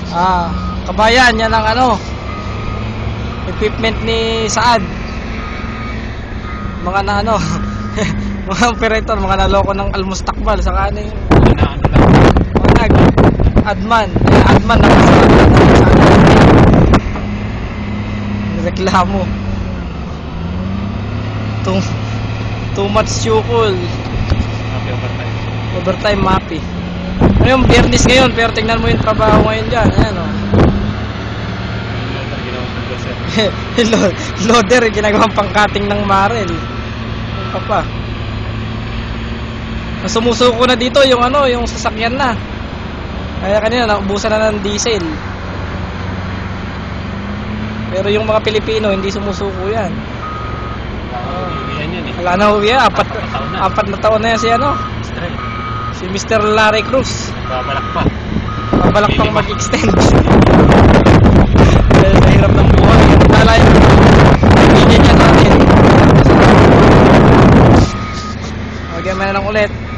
Kabayan, yan ang ano, equipment ni Saad. Mga na ano, mga operator, mga naloko ng almustakbal sa kanin. Mga adman na reklamo. Too much sukol. Overtime mapi. Ano yung biyernes ngayon, pero tingnan mo yung trabaho ngayon dyan. Ayan o. Loader, ginagawang pangkating ng marel. Ano pa? Sumusuko na dito yung ano, yung sasakyan na. Kaya kanina naubusan na ng diesel. Pero yung mga Pilipino hindi sumusuko yan. Wala na huwi yan. Apat na taon na yan si ano, si Mr. Larry Cruz. Babalak pang mag-extend. Dahil sa hirap ng buhay. Wala yung bigyan niya natin. Magyan mo na lang ulit.